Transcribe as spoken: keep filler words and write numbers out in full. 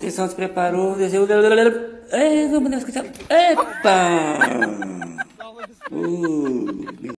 Atenção, se preparou. Desceu. Ei, vamos escutar. Epa! Uh.